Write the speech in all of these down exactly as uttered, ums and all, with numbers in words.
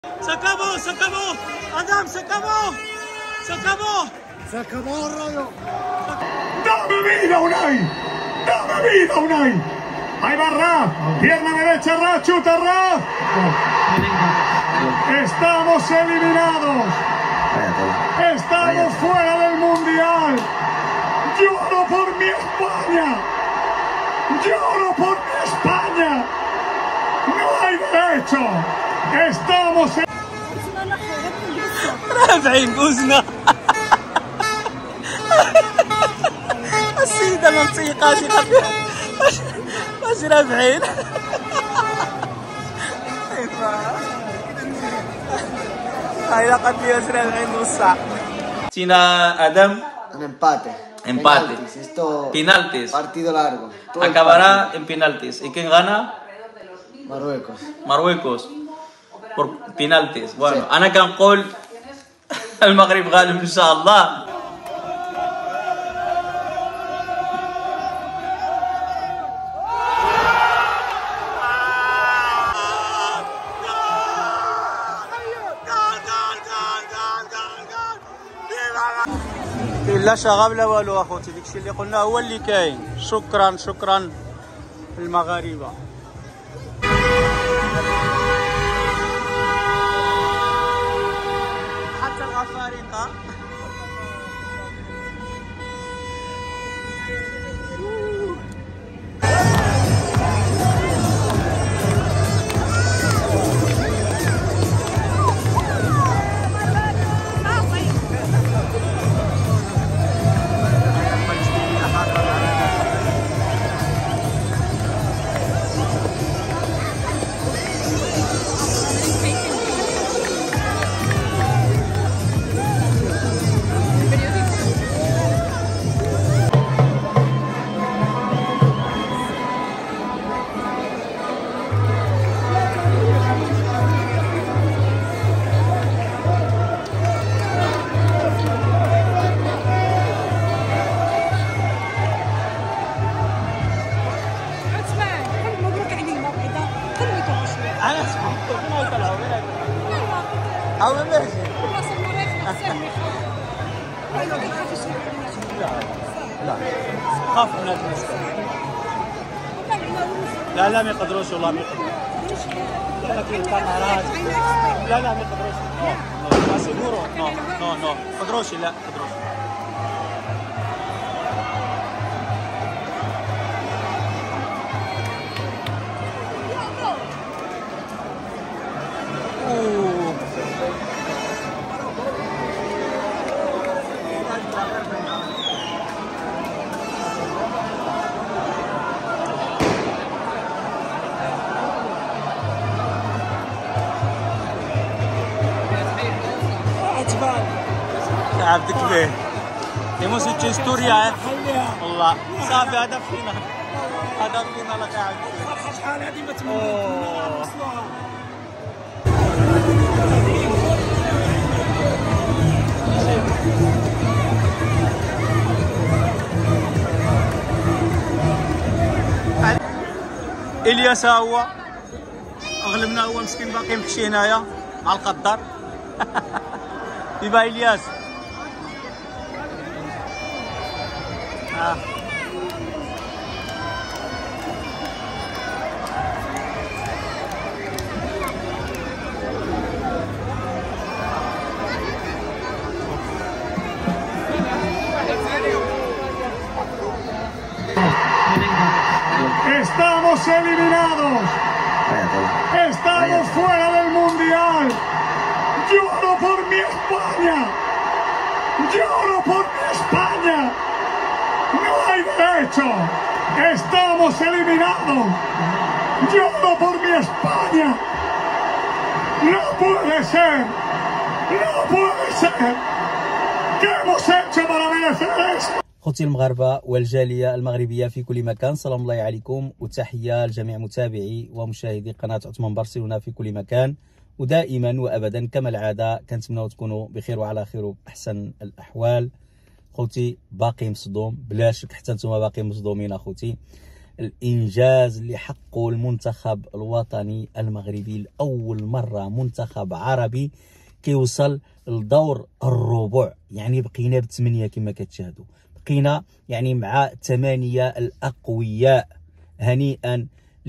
acabó, se acabó. Adam, se acabó. Se acabó. Se acabó, Rayo. ¡Dame vida, Unai! ¡Dame vida, Unai! Ahí va Raf. Pierna derecha, Raf. Chuta, Raf. Estamos eliminados. Estamos fuera del Mundial. Lloro por mi España. Lloro por mi España. No hay derecho. Estamos en... رافعين بوزنا. السيدة المنطقة ثقة واش رافعين. هاي لقد واش رافعين بوسع. تينا ادم. Un empate. Empate. Penaltis. Esto. Penaltis. Partido largo. Todo Acabará partido. en penaltis. ¿Y quién gana? Marruecos. Marruecos. Por penaltis. Bueno, أنا كنقول المغرب غالب إن شاء الله. لا شغب لا والو اخوتي، داكشي اللي قلنا هو اللي كاين. شكرا شكرا للمغاربه. حتى الافارقه. أنا سمعت ما يطلعوا منك. أو ماشي. لا لا خاف من الناس. لا لا ما يقدروش والله ما يقدروش. لكن الكاميرات لا لا ما يقدروش. نو نو سيغورو نو نو نو ما يقدروش لا ما يقدروش. عبدك به يموس هستوريا والله صافي هدف فينا هدف فينا لك يا عبد شحال هذه ما تمنيت الياس هو اغلبنا هو مسكين باقي مشي هنايا مع القدر. يبا الياس آه. Estamos eliminados. Estamos fuera del Mundial. Lloro por mi España. Lloro por mi España. No hay derecho. Estamos eliminados. Lloro por mi España. No puede ser. No puede ser. ¿Qué hemos hecho para merecer esto? اخوتي المغاربه والجاليه المغربيه في كل مكان، سلام الله عليكم وتحيه لجميع متابعي ومشاهدي قناه عثمان برسلونه في كل مكان. ودائما وابدا كما العاده كنتمناو تكونوا بخير وعلى خير وباحسن الاحوال. خوتي باقي مصدوم بلا شك، حتى نتوما باقي مصدومين اخوتي. الانجاز اللي حقه المنتخب الوطني المغربي. لاول مره منتخب عربي كيوصل لدور الربع، يعني بقينا بثمانيه كما كتشاهدوا، بقينا يعني مع ثمانيه الاقوياء. هنيئا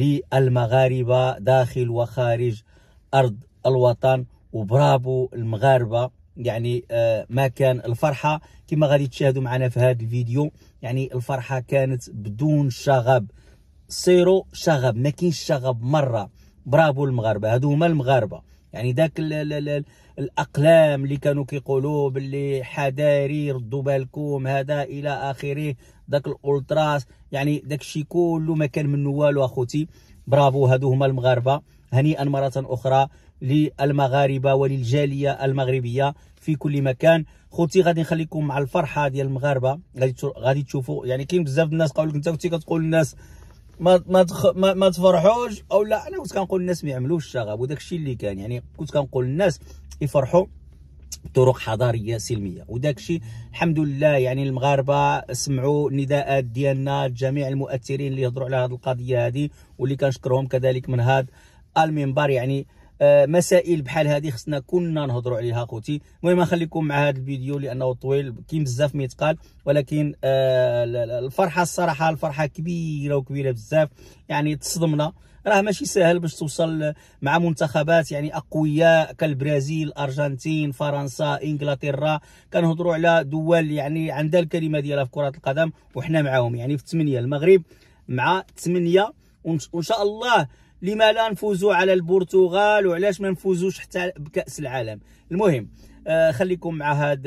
للمغاربه داخل وخارج ارض الوطن، وبرافو المغاربه. يعني آه ما كان الفرحه كما غادي تشاهدوا معنا في هذا الفيديو، يعني الفرحه كانت بدون شغب، سيرو شغب، ما كاينش شغب مره. برافو المغاربه، هادو هما المغاربه. يعني داك ال ال ال الاقلام اللي كانوا كيقولوا باللي حذاري ردوا بالكم هذا الى اخره، داك الالتراس، يعني داك الشيء كله ما كان منه والو اخوتي. برافو، هادو هما المغاربه. هنيئا مره اخرى للمغاربه وللجاليه المغربيه في كل مكان. خوتي غادي نخليكم مع الفرحه ديال المغاربه، غادي غادي تشوفوا. يعني كاين بزاف الناس قالوا لك انت كنتي كتقول للناس ما ما, تخ... ما ما تفرحوش، او لا، انا كنت كنقول للناس ما يعملوش الشغب، وداك الشيء اللي كان. يعني كنت كنقول للناس يفرحوا بطرق حضاريه سلميه، وداك الشيء الحمد لله. يعني المغاربه سمعوا النداءات ديالنا، جميع المؤثرين اللي يهضروا على هذه القضيه هذه، واللي كنشكرهم كذلك من هذا المنبر. يعني آه مسائل بحال هذه خصنا كنا نهضروا عليها خوتي. المهم نخليكم مع هذا الفيديو لانه طويل، كاين بزاف ما يتقال، ولكن آه الفرحه الصراحه الفرحه كبيره وكبيره بزاف. يعني تصدمنا، راه ماشي سهل باش توصل مع منتخبات يعني اقوياء كالبرازيل، الارجنتين، فرنسا، انجلترا. كنهضروا على دول يعني عندها الكلمه ديالها في كره القدم، وحنا معاهم يعني في ثمانيه. المغرب مع ثمانيه، وان شاء الله لما لا نفوزوا على البرتغال، وعلاش ما نفوزوش حتى بكأس العالم. المهم آه خليكم مع هاد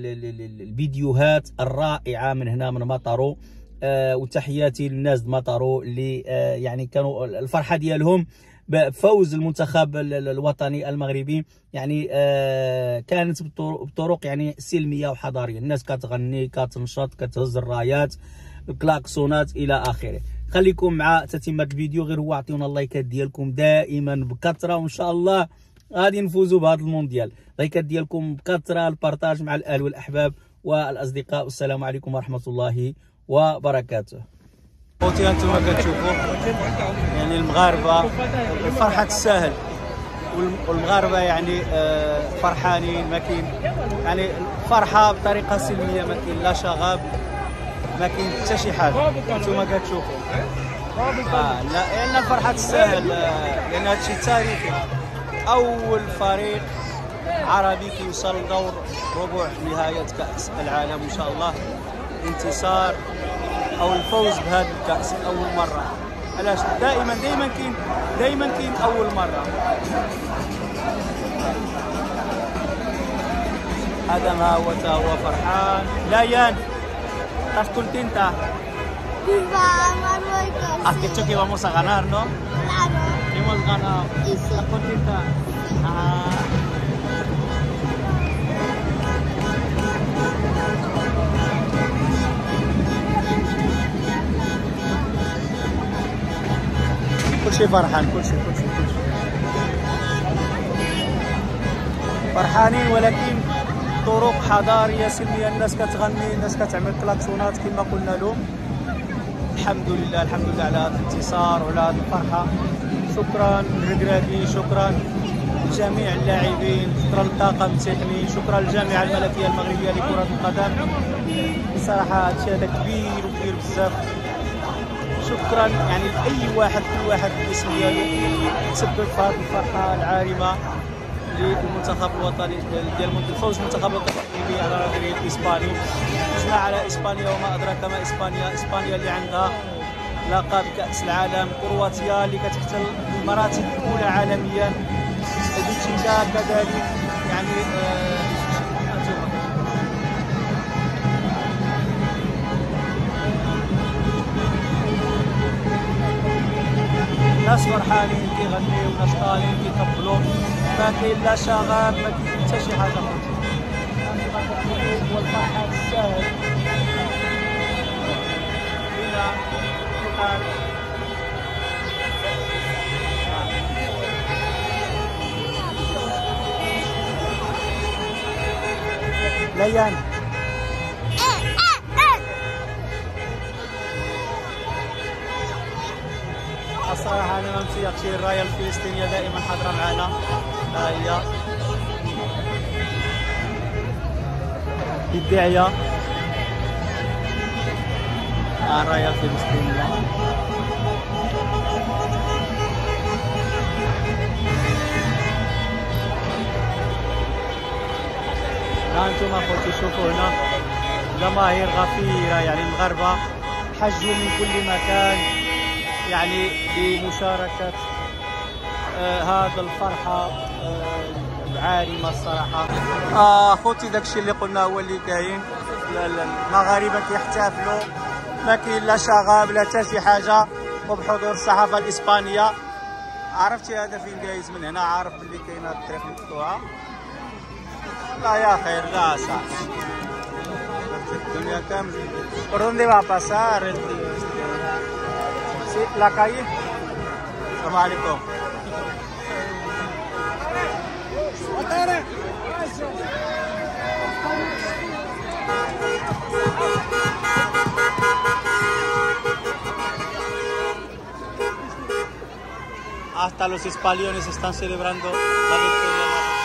الفيديوهات الرائعه من هنا من مطارو. آه وتحياتي للناس د مطارو اللي آه يعني كانوا الفرحه ديالهم بفوز المنتخب الوطني المغربي. يعني آه كانت بطرق يعني سلميه وحضاريه، الناس كتغني، كتنشط، كتهز الرايات، الكلاكسونات الى اخره. خليكم مع تتمه الفيديو، غير هو عطيونا اللايكات ديالكم دائما بكثره، وان شاء الله غادي نفوزوا بهذا المونديال. لايكات ديالكم بكثره، البارطاج مع الاهل والاحباب والاصدقاء. والسلام عليكم ورحمه الله وبركاته. خوتي هانتوما كتشوفوا يعني المغاربه الفرحه تستاهل، والمغاربه يعني فرحانين، ما كاين يعني فرحه بطريقه سلميه، ما كاين لا شغب، ما كاين حتى شي حاجه. انتما كتشوفوا اه لان الفرحه تستاهل، لان هادشي تاريخي. اول فريق عربي كيوصل لدور ربع نهايه كاس العالم، ان شاء الله انتصار او الفوز بهذا الكاس اول مره. علاش دائما دائما كاين دائما كاين اول مره. هذا ما هو تا هو فرحان. لا يان estás contenta? Viva Marruecos. ¿Has dicho que vamos a ganar, no? Claro. Hemos ganado. Y sí. ¿Estás contenta? Ah. كل شيء فرحان، كل شيء كل شيء كل شيء فرحانين، ولكن طرق حضاريه سلميه، الناس كتغني، الناس كتعمل كلاكسونات كما قلنا لهم. الحمد لله الحمد لله على هذا الانتصار وعلى هذه الفرحه. شكرا للركراكي، شكرا لجميع اللاعبين، شكرا للطاقم التقني، شكرا للجامعه الملكيه المغربيه لكره القدم. بصراحه هادشي هذا كبير وكبير بزاف. شكرا يعني لاي واحد، كل واحد بالاسم ديالو تسبب في هذه الفرحه العارمه للمنتخب الوطني ديال الفوز المنتخب الوطني على راديو الاسباني. فزنا على اسبانيا، وما ادراك ما اسبانيا. اسبانيا اللي عندها لقب كاس العالم، كرواتيا اللي كتحتل المراتب الاولى عالميا، بلجيكا كذلك. يعني آه ناس فرحانين كيغنيو، نشطانين كيطبلوا، ما كاين لا شغب، ما كاين حتى شي حاجه. والفرحه تستاهل. هنا الان ليان صراحه انا ما متيقش الرايه الفلسطينيه دائما حاضره معنا. ها هي الداعيه الرايه الفلسطينيه. ها انتم اخوتي شوفوا هنا جماهير غفيره، يعني المغاربه حجوا من كل مكان يعني بمشاركه آه هذا الفرحه آه العارمه الصراحه. آه اخوتي داكشي اللي قلنا هو اللي كاين. المغاربه كيحتفلوا، ما كاين لا شغب لا حتى شي حاجه، وبحضور الصحافه الاسبانيه. عرفتي هذا فين جايز من هنا، عارف باللي كاينه الطريق مفتوحه. لا يا خير لا صح الدنيا كامل. ¿Por dónde va a pasar el sí, la calle? Assalamu alaikum. Hasta los españoles están celebrando la victoria.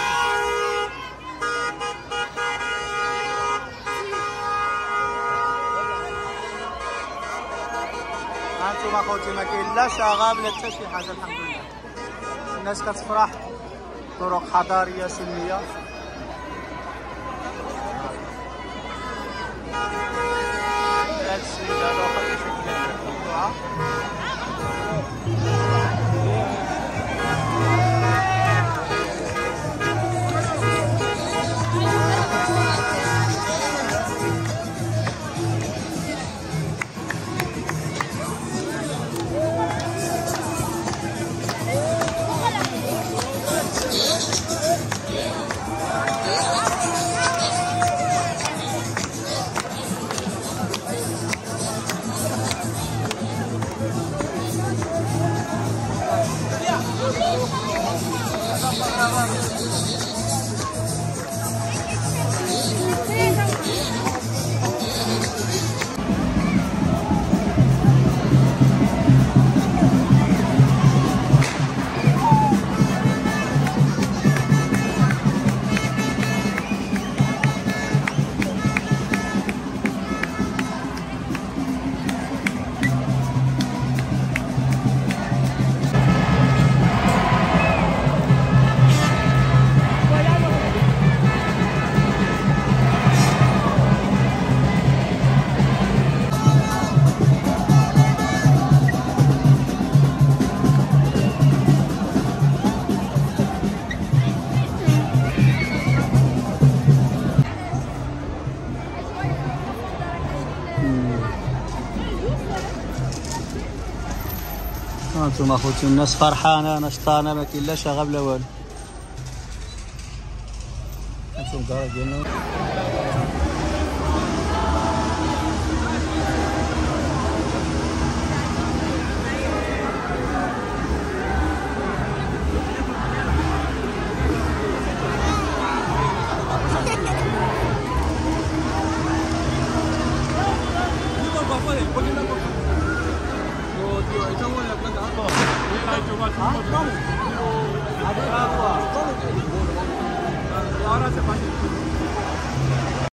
هانتوما اخوتي ما كاين لا شغب لا حتى شي حاجه، الحمد لله الناس كتفرح. طرق حضاريه سلميه. هاد السيد هذا واخا كيشوف مفتوحه. هانتوما اخوتي الناس فرحانه نشطانه، ما كاين لا شغب لا والو. هانتوما الدار ديالنا.